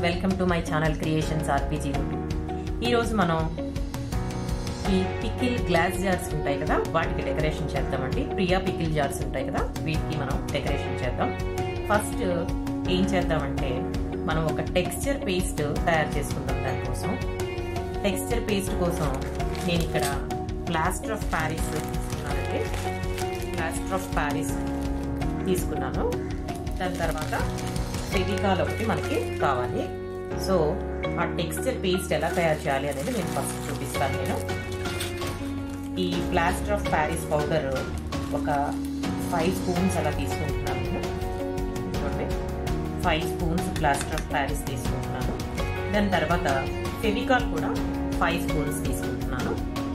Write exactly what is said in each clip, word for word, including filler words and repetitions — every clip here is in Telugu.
Welcome to my channel creations RPG. ఈ రోజు మనం ఈ పికిల్ గ్లాస్ జార్స్ ఉంటాయి కదా, వాటికి డెకరేషన్ చేద్దామండి. ప్రియా పికిల్ జార్స్ ఉంటాయి కదా, వీటికి మనం డెకరేషన్ చేద్దాం. ఫస్ట్ ఏం చేద్దామంటే మనం ఒక టెక్స్చర్ పేస్ట్ తయారు చేసుకుందాం. దానికోసం టెక్స్చర్ పేస్ట్ కోసం నేను ఇక్కడ ప్లాస్టర్ ఆఫ్ ప్యారిస్ తీసుకున్నానండి. ప్లాస్టర్ ఆఫ్ ప్యారిస్ తీసుకున్నాను. దాని తర్వాత ఫెవికాల్ ఒకటి మనకి కావాలి. సో ఆ టెక్స్చర్ పేస్ట్ ఎలా తయారు చేయాలి అనేది నేను ఫస్ట్ చూపిస్తాను. నేను ఈ ప్లాస్టర్ ఆఫ్ ప్యారిస్ పౌడర్ ఒక ఫైవ్ స్పూన్స్ అలా తీసుకుంటున్నాను. నేను చూడండి, five spoons plaster of Paris తీసుకుంటున్నాను. దాని తర్వాత ఫెవికాల్ కూడా ఫైవ్ స్పూన్స్ తీసుకుంటున్నాను.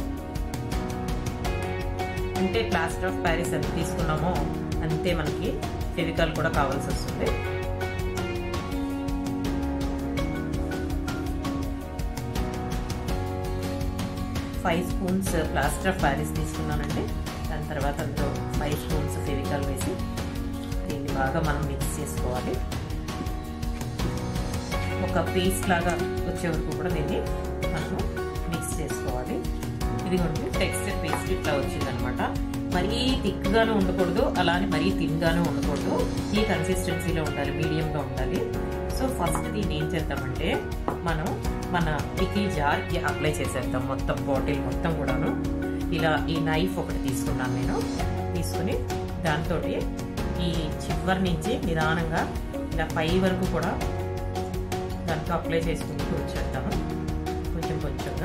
అంటే ప్లాస్టర్ ఆఫ్ ప్యారిస్ ఎంత తీసుకున్నామో అంతే మనకి ఫెవికాల్ కూడా కావాల్సి వస్తుంది. Five spoons plaster of Paris తీసుకున్నానండి. దాని తర్వాత అందులో ఫైవ్ స్పూన్స్ ఫెవికాల్ వేసి దీన్ని బాగా మనం మిక్స్ చేసుకోవాలి. ఒక పేస్ట్ లాగా వచ్చే వరకు కూడా దీన్ని మనము మిక్స్ చేసుకోవాలి. ఇదిగోండి టెక్స్చర్ పేస్ట్ ఇట్లా వచ్చిందనమాట. మరీ థిక్గాను ఉండకూడదు, అలానే మరీ థిన్గాను ఉండకూడదు. ఈ కన్సిస్టెన్సీలో ఉండాలి, మీడియంగా ఉండాలి. సో ఫస్ట్ దీన్ని ఏం చేద్దామంటే మనం మన పికిల్ జార్కి అప్లై చేసేద్దాం. మొత్తం బాటిల్ మొత్తం కూడాను ఇలా ఈ నైఫ్ ఒకటి తీసుకున్నాను నేను. తీసుకుని దాంతో ఈ చివరి నుంచి నిదానంగా ఇలా పై వరకు కూడా దాంట్లో అప్లై చేసుకుంటూ వచ్చేద్దాము కొంచెం కొంచెంగా.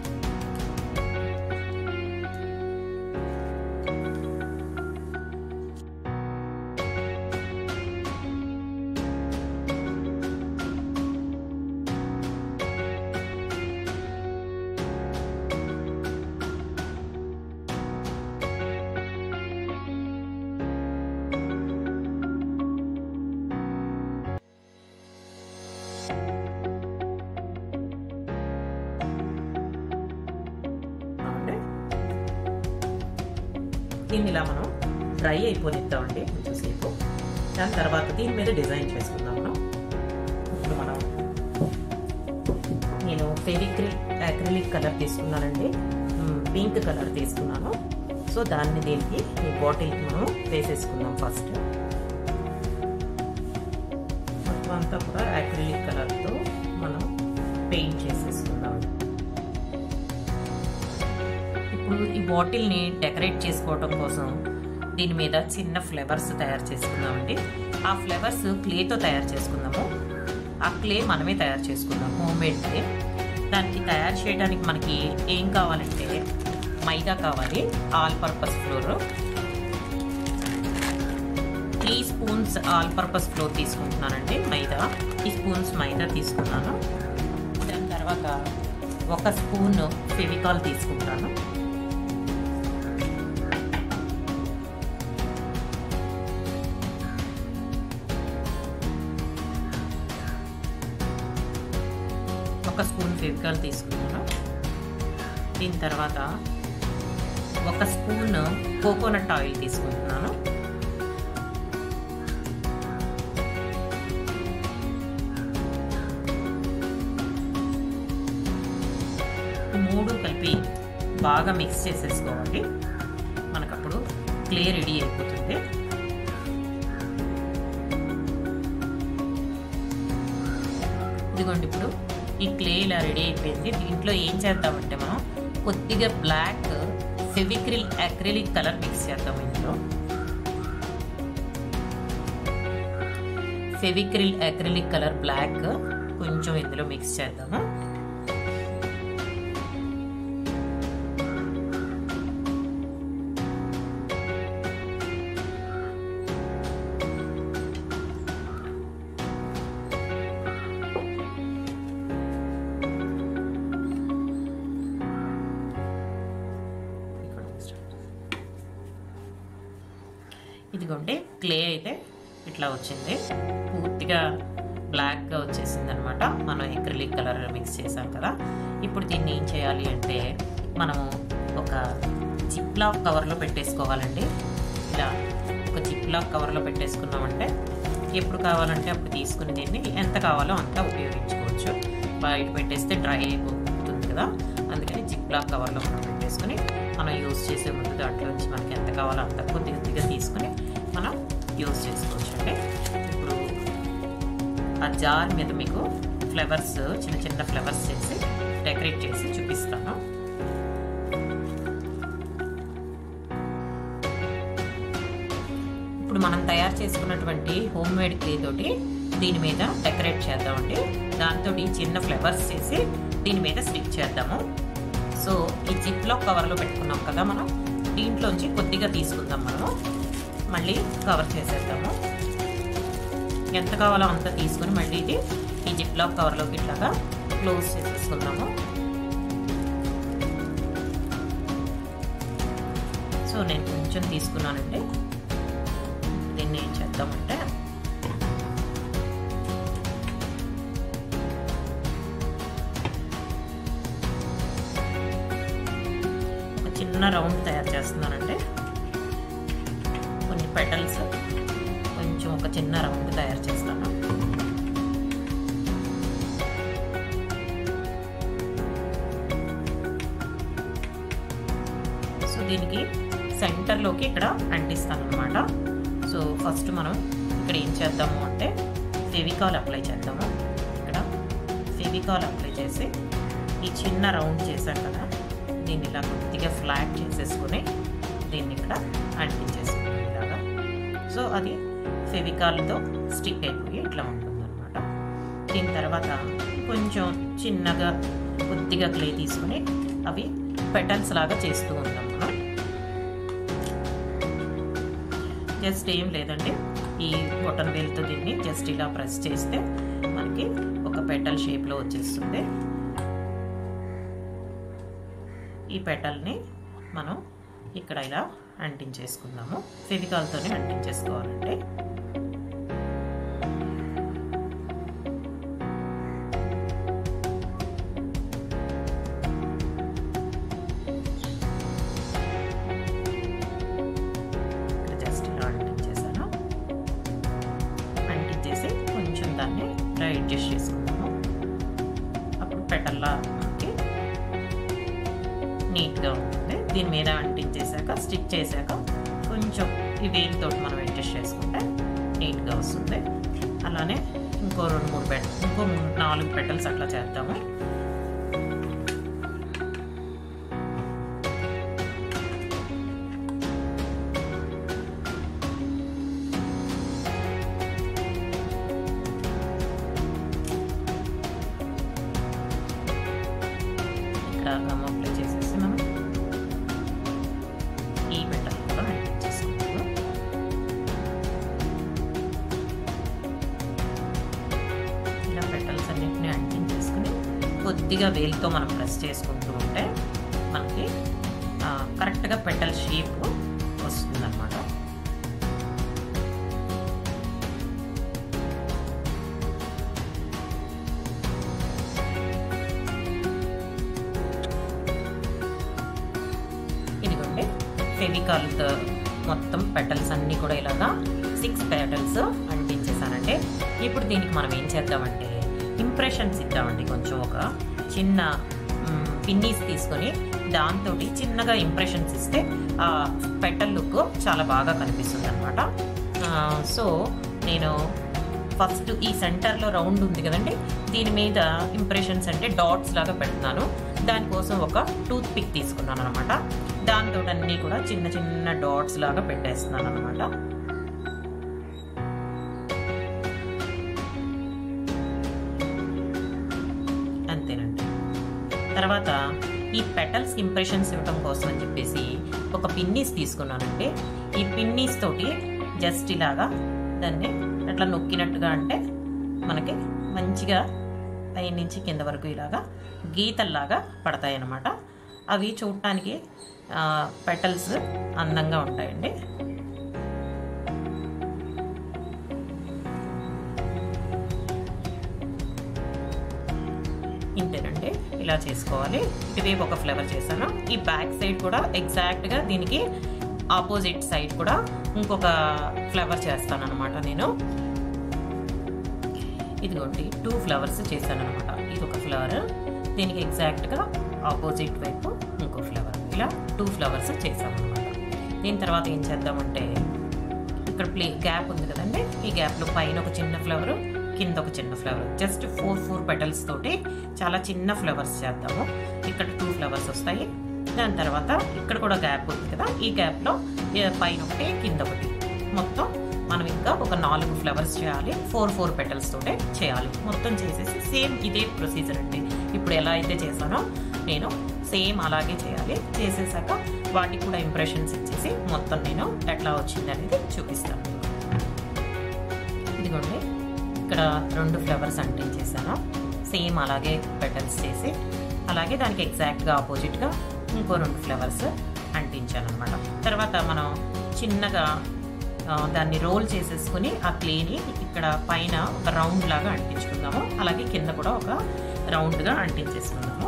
దీన్ని ఇలా మనం డ్రై అయిపోనిద్దామండి కొంచెంసేపు. దాని తర్వాత దీని మీద డిజైన్ చేసుకుందాం మనం. ఇప్పుడు మనం నేను ఫెవిక్రిల్ అక్రిలిక్ కలర్ తీసుకున్నానండి, పింక్ కలర్ తీసుకున్నాను. సో దాన్ని దీనికి ఈ బాటిల్కి మనం వేసేసుకుందాం. ఫస్ట్ మొత్తం అంతా కూడా అక్రిలిక్ కలర్తో మనం పెయింట్ చేసేసుకుందాం. ఇప్పుడు ఈ బాటిల్ని డెకరేట్ చేసుకోవడం కోసం దీని మీద చిన్న ఫ్లవర్స్ తయారు చేసుకుందామండి. ఆ ఫ్లవర్స్ క్లేతో తయారు చేసుకుందాము. ఆ క్లే మనమే తయారు చేసుకుందాం, హోమ్ మేడ్ క్లే. దానికి తయారు చేయడానికి మనకి ఏం కావాలంటే మైదా కావాలి, all purpose flour. Three spoons all purpose flour తీసుకుంటున్నానండి. మైదా త్రీ స్పూన్స్ మైదా తీసుకున్నాను. దాని తర్వాత ఒక స్పూన్ ఫెవికాల్ తీసుకుంటాను. ఒక స్పూన్ ఫెవికాల్ తీసుకున్నాను. దీని తర్వాత ఒక స్పూన్ కోకోనట్ ఆయిల్ తీసుకుంటున్నాను. మూడు కలిపి బాగా మిక్స్ చేసేసుకోవాలి. మనకప్పుడు క్లే రెడీ అయిపోతుంది. ఇదిగోండి ఇప్పుడు ఈ క్లే ఇలా రెడీ అయిపోయింది. దీంట్లో ఏం చేద్దామంటే మనం కొద్దిగా black Fevicryl acrylic colour mix చేద్దాం. ఇందులో ఫెవిక్రిల్ అక్రిలిక్ కలర్ బ్లాక్ కొంచెం ఇందులో మిక్స్ చేద్దాము. ఇదిగోండి క్లే అయితే ఇట్లా వచ్చింది, పూర్తిగా బ్లాక్గా వచ్చేసింది అనమాట. మనం అక్రిలిక్ కలర్ మిక్స్ చేసాం కదా. ఇప్పుడు దీన్ని ఏం చేయాలి అంటే మనము ఒక జిప్లాక్ కవర్లో పెట్టేసుకోవాలండి. ఇలా ఒక జిప్లాక్ కవర్లో పెట్టేసుకున్నామంటే ఎప్పుడు కావాలంటే అప్పుడు తీసుకుని దీన్ని ఎంత కావాలో అంత ఉపయోగించుకోవచ్చు. బయట పెట్టేస్తే డ్రై అయిపోతుంది కదా, అందుకని జిప్ లాక్ కవర్లో మనం పెట్టేసుకుని మనం యూజ్ చేసే ముందు దాంట్లో నుంచి మనకి ఎంత కావాలో అంత కొద్ది కొద్దిగా తీసుకుని మనం యూజ్ చేసుకోవచ్చు అండి. ఇప్పుడు ఆ జార్ మీద మీకు ఫ్లవర్స్ చిన్న చిన్న ఫ్లవర్స్ చేసి డెకరేట్ చేసి చూపిస్తాను. ఇప్పుడు మనం తయారు చేసుకున్నటువంటి హోమ్ మేడ్ క్లే తోటి దీని మీద డెకరేట్ చేద్దామండి. దాంతో చిన్న ఫ్లవర్స్ చేసి దీని మీద స్టిక్ చేద్దాము. సో ఈ జిప్ లాక్ కవర్లో పెట్టుకున్నాం కదా మనం, దీంట్లోంచి కొద్దిగా తీసుకుందాం. మనము మళ్ళీ కవర్ చేసేద్దాము. ఎంత కావాలో అంత తీసుకుని మళ్ళీ ఇది ఈ జిప్ లాక్ కవర్లోకి ఇట్లాగా క్లోజ్ చేసేసుకుందాము. సో నేను కొంచెం తీసుకున్నానండి. దీన్ని ఏం చేద్దామంటే ఒక చిన్న రౌండ్ తయారు చేస్తున్నానండి. కొన్ని పెటల్స్ కొంచెం ఒక చిన్న రౌండ్ తయారు చేస్తాను. సో దీనికి సెంటర్లోకి ఇక్కడ అంటిస్తాను అనమాట. సో ఫస్ట్ మనం ఇక్కడ ఏం చేద్దాము అంటే ఫెవికాల్ అప్లై చేద్దాము. ఇక్కడ ఫెవికాల్ అప్లై చేసి ఈ చిన్న రౌండ్ చేశాం కదా, దీన్ని ఇలా కొద్దిగా ఫ్లాట్ చేసేసుకుని దీన్ని ఇక్కడ అంటించేసుకున్నాం ఇలాగా. సో అది ఫెవికాల్తో స్టిక్ అయిపోయి ఇట్లా ఉంటుంది అనమాట. దీని తర్వాత కొంచెం చిన్నగా కొద్దిగా క్లే తీసుకుని అవి పెటల్స్ లాగా చేస్తూ ఉంటాం మనం. జస్ట్ ఏం లేదండి, ఈ బొటన్ వేలుతో దీన్ని జస్ట్ ఇలా ప్రెస్ చేస్తే మనకి ఒక పెటల్ షేప్లో వచ్చేస్తుంది. ఈ పెటల్ని మనం ఇక్కడ ఇలా అంటించేసుకుందాము. ఫెవికాల్తోనే అంటించేసుకోవాలంటే జస్ట్ ఇలా అంటించేసాను. అంటించేసి కొంచెం దాన్ని ఇలా అడ్జస్ట్ చేసుకుందాము. అప్పుడు పెటల్లా మనకి నీట్గా ఉంటుంది. దీని మీద అంటించేసాక స్టిక్ చేశాక కొంచెం ఈ వేలుతో మనం అడ్జస్ట్ చేసుకుంటే నీట్గా వస్తుంది. అలానే ఇంకో రెండు మూడు పెట ఇంకో నాలుగు పెటల్స్ అట్లా చేద్దాము. ఇక్కడ గమ్ అప్లై చేసేసి మనం ఈ పెటల్ కూడా అంటించేసుకుంటాము. ఇలా పెటల్స్ అన్నింటినీ అంటించేసుకుని కొద్దిగా వేలుతో మనం ప్రెస్ చేసుకుంటూ ఉంటే మనకి కరెక్ట్గా పెటల్ షేప్ వస్తుంది అన్నమాట. ఇదిగోండి ఫెవికాల్తో మొత్తం పెటల్స్ అన్నీ కూడా ఇలాగా సిక్స్ పెటల్స్ అంటించేసానండి. ఇప్పుడు దీనికి మనం ఏం చేద్దామంటే ఇంప్రెషన్స్ ఇద్దామండి. కొంచెం ఒక చిన్న పిన్నీస్ తీసుకొని దాంతో చిన్నగా ఇంప్రెషన్స్ ఇస్తే ఆ పెటల్ లుక్ చాలా బాగా కనిపిస్తుంది అనమాట. సో నేను ఫస్ట్ ఈ సెంటర్లో రౌండ్ ఉంది కదండి, దీని మీద ఇంప్రెషన్స్ అంటే డాట్స్ లాగా పెడుతున్నాను. దానికోసం ఒక టూత్ పిక్ తీసుకున్నాను అనమాట. దాంతో అన్నీ కూడా చిన్న చిన్న డాట్స్ లాగా పెట్టేస్తున్నాను అనమాట. అంతేనండి. తర్వాత ఈ పెటల్స్ ఇంప్రెషన్స్ ఇవ్వడం కోసం అని చెప్పేసి ఒక పిన్నీస్ తీసుకున్నానండి. ఈ పిన్నీస్ తోటి జస్ట్ ఇలాగా దాన్ని అట్లా నొక్కినట్టుగా అంటే మనకి మంచిగా పై నుంచి కింద వరకు ఇలాగా గీతల్లాగా పడతాయి అన్నమాట. అవి చూడటానికి పెటల్స్ అందంగా ఉంటాయండి. ఇంతేనండి, ఇలా చేసుకోవాలి. ఇటువైపు ఒక ఫ్లేవర్ చేశాను. ఈ బ్యాక్ సైడ్ కూడా ఎగ్జాక్ట్గా దీనికి ఆపోజిట్ సైడ్ కూడా ఇంకొక ఫ్లేవర్ చేస్తాను అనమాట నేను. ఇదిగోండి టూ ఫ్లవర్స్ చేశాను అనమాట. ఇది ఒక ఫ్లవర్, దీనికి ఎగ్జాక్ట్గా ఆపోజిట్ వైపు ఇంకో ఫ్లవర్, ఇలా టూ ఫ్లవర్స్ చేసాము అనమాట. దీని తర్వాత ఏం చేద్దామంటే ఇక్కడ ప్లే గ్యాప్ ఉంది కదండి, ఈ గ్యాప్లో పైన ఒక చిన్న ఫ్లవర్, కింద ఒక చిన్న flower, just four four petals తోటి చాలా చిన్న ఫ్లవర్స్ చేద్దాము. ఇక్కడ టూ ఫ్లవర్స్ వస్తాయి. దాని తర్వాత ఇక్కడ కూడా గ్యాప్ ఉంది కదా, ఈ గ్యాప్లో పైన ఒకటి కింద ఒకటి, మొత్తం మనం ఇంకా ఒక నాలుగు ఫ్లవర్స్ చేయాలి. ఫోర్ ఫోర్ పెటల్స్ తోటే చేయాలి. మొత్తం చేసేసి సేమ్ ఇదే ప్రొసీజర్ అండి, ఇప్పుడు ఎలా అయితే చేశానో నేను సేమ్ అలాగే చేయాలి. చేసేసాక వాటికి కూడా ఇంప్రెషన్స్ ఇచ్చేసి మొత్తం నేను ఎట్లా వచ్చింది అనేది చూపిస్తాను. ఇదిగోండి ఇక్కడ రెండు ఫ్లవర్స్ అంటించేసాను, సేమ్ అలాగే పెటల్స్ చేసి, అలాగే దానికి ఎగ్జాక్ట్గా ఆపోజిట్గా ఇంకో రెండు ఫ్లవర్స్ అంటించాను అనమాట. తర్వాత మనం చిన్నగా దాన్ని రోల్ చేసేసుకుని ఆ క్లేని ఇక్కడ పైన ఒక రౌండ్ లాగా అంటించుకుందాము, అలాగే కింద కూడా ఒక రౌండ్గా అంటించేసుకుందాము.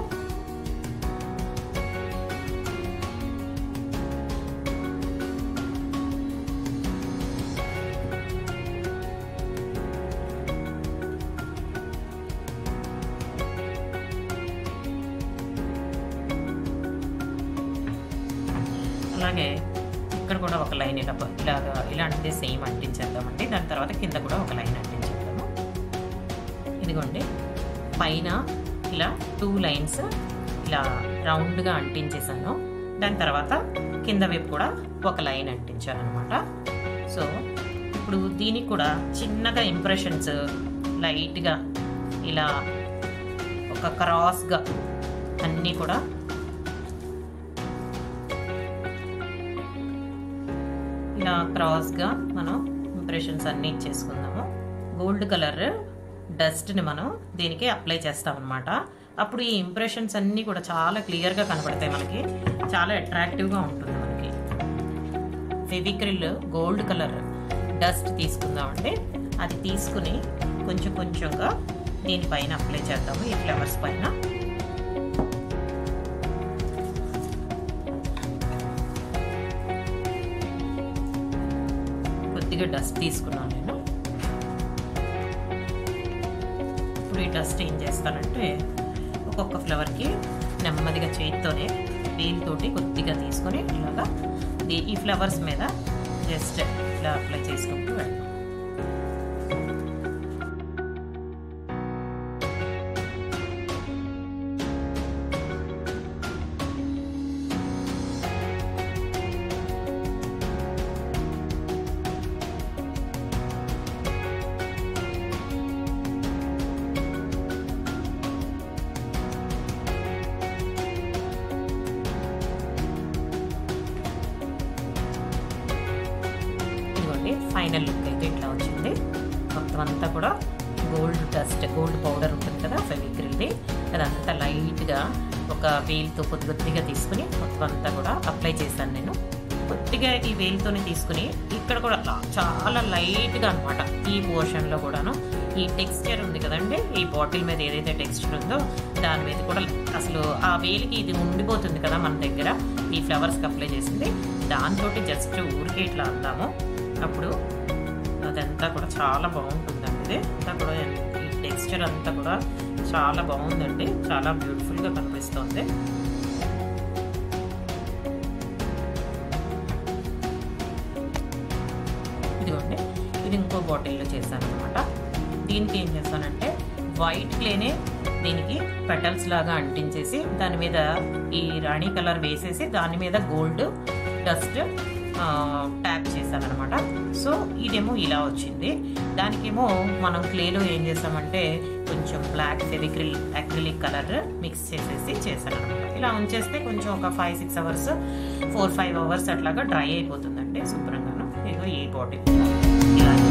అలాగే ఇక్కడ కూడా ఒక లైన్ ఇలా ఇలాగా ఇలాంటిది సేమ్ అంటించేద్దామండి. దాని తర్వాత కింద కూడా ఒక లైన్ అంటించేద్దాము. ఇదిగోండి పైన ఇలా టూ లైన్స్ ఇలా రౌండ్గా అంటించేసాను. దాని తర్వాత కింద వైపు కూడా ఒక లైన్ అంటించాను అనమాట. సో ఇప్పుడు దీనికి కూడా చిన్నగా ఇంప్రెషన్స్ లైట్గా ఇలా ఒక క్రాస్గా అన్నీ కూడా ఇలా క్రాస్గా మనం ఇంప్రెషన్స్ అన్నీ ఇచ్చేసుకుందాము. గోల్డ్ కలర్ డస్ట్ని మనం దీనికి అప్లై చేస్తాం అనమాట. అప్పుడు ఈ ఇంప్రెషన్స్ అన్నీ కూడా చాలా క్లియర్గా కనపడతాయి, మనకి చాలా అట్రాక్టివ్గా ఉంటుంది. మనకి ఫెవిక్రిల్ గోల్డ్ కలర్ డస్ట్ తీసుకుందామండి. అది తీసుకుని కొంచెం కొంచెంగా దీనిపైన అప్లై చేద్దాము, ఈ ఫ్లవర్స్ పైన. కొద్దిగా డస్ట్ తీసుకున్నాను నేను. ఇప్పుడు ఈ డస్ట్ ఏం చేస్తానంటే ఒక్కొక్క ఫ్లవర్కి నెమ్మదిగా చేతితోనే వేలితోటి కొద్దిగా తీసుకొని ఇలాగా ఈ ఫ్లవర్స్ మీద జస్ట్ ఇలా అప్లై చేసుకుంటూ వెళ్ళాం. ఫైనల్ లుక్ అయితే ఇట్లా వచ్చింది. మొత్తం అంతా కూడా గోల్డ్ డస్ట్, గోల్డ్ పౌడర్ ఉంటుంది కదా ఫెవిక్రిల్ది, అదంతా లైట్గా ఒక వేలుతో కొద్ది కొద్దిగా తీసుకుని మొత్తం అంతా కూడా అప్లై చేశాను నేను. కొద్దిగా ఈ వేలుతోనే తీసుకుని ఇక్కడ కూడా చాలా లైట్గా అనమాట ఈ పోర్షన్లో కూడాను ఈ టెక్స్చర్ ఉంది కదండి, ఈ బాటిల్ మీద ఏదైతే టెక్స్చర్ ఉందో దాని మీద కూడా అసలు ఆ వేలికి ఇది ఉండిపోతుంది కదా మన దగ్గర ఈ ఫ్లవర్స్కి అప్లై చేసింది, దాంతో జస్ట్ ఊరికే ఇట్లా అందాము. అప్పుడు అదంతా కూడా చాలా బాగుంటుందండి. ఇది అంతా కూడా ఈ టెక్స్చర్ అంతా కూడా చాలా బాగుందండి, చాలా బ్యూటిఫుల్గా కనిపిస్తుంది. ఇదిగోండి ఇది ఇంకో బాటిల్లో చేశాను అనమాట. దీనికి ఏం చేస్తానంటే వైట్ క్లేనే దీనికి పెటల్స్ లాగా అంటించేసి దాని మీద ఈ రాణి కలర్ వేసేసి దాని మీద గోల్డ్ డస్ట్ ట్యాప్ చేశాను అనమాట. సో ఇదేమో ఇలా వచ్చింది. దానికేమో మనం క్లేలో ఏం చేసామంటే కొంచెం black Fevicryl acrylic colour mix చేసేసి చేశాను అనమాట. ఇలా ఉంచేస్తే కొంచెం ఒక five six hours four five hours అట్లాగా డ్రై అయిపోతుందండి శుభ్రంగాను. ఇదిగో ఈ బాటిల్ ఇలా